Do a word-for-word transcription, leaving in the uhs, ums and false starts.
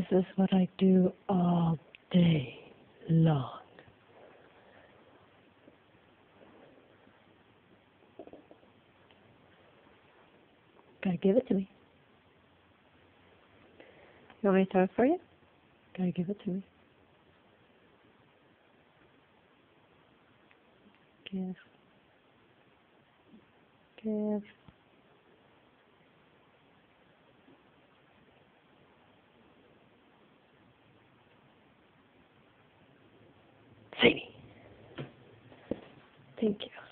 is what I do all day long. Gotta give it to me. You want me to throw it for you? Gotta give it to me. Give. Give. Sadie. Thank you.